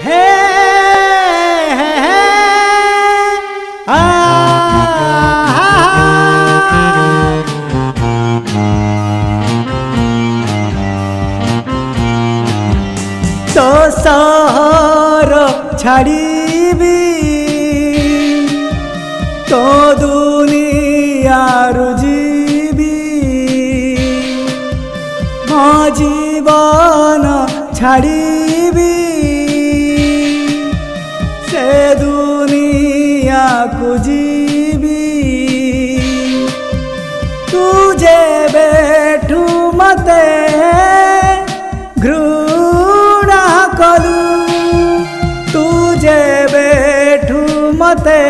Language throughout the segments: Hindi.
हे हे हे आ तो सहर छाड़ीबी तो दुनिया रुजीबी मो जीवन छाड़ीबी से दुनिया को जीबी तुझे बैठू मते घृणा कलु तुझे बैठू मते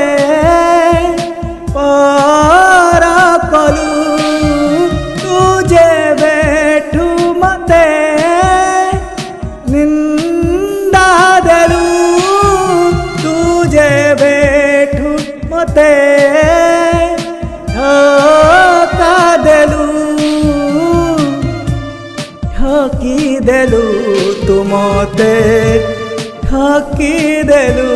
पर कलु तुझे बैठू मते निंदा देलु तुझे बैठू मते धोखा देलु ठकी देलु तू मते ठकी देलु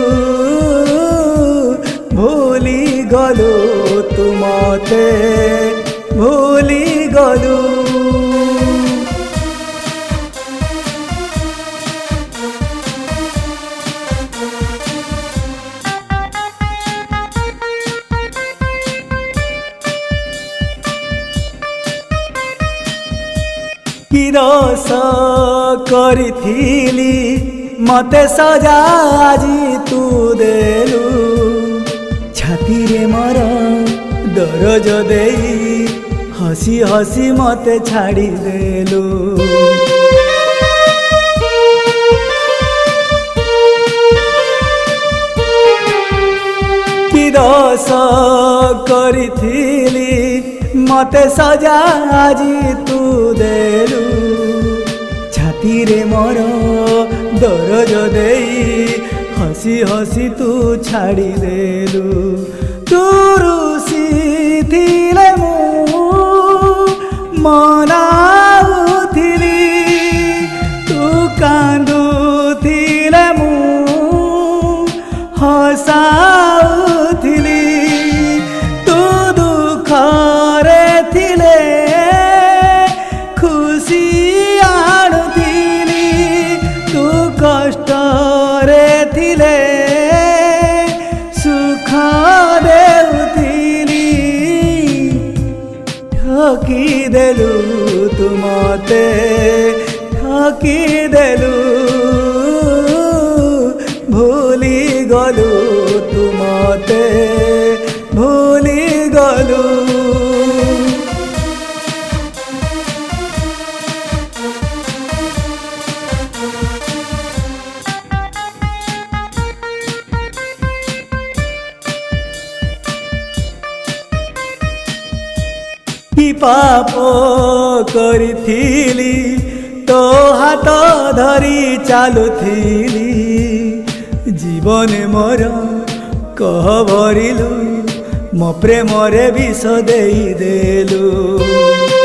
भूली गलु तू मते भूली गलु किरस करिथिली मते सजा आजी तू देलु छाती रे मोर दरज देई हसी हसी मते छाड़ी देलु किरस करिथिली मते सजा आजी तू देलु छाती रे मोर दरज देई हसी हसी तू छाड़ी देलु तू रुसी थिले मु मनाउथिली तू कांदुथिले मु हसाउथिली तू दुखरे थिले खुशी आणुथिली तू कष्टरे थिले सुख देउथिली ठकी देलु तू मते ठकी देलु भूली गलु तू मते भूली गलु कि पाप करिथिली तो हाथ धरी चालुथिली जीवन मोर कह भरिलु मो प्रेम रे विष देई देलु।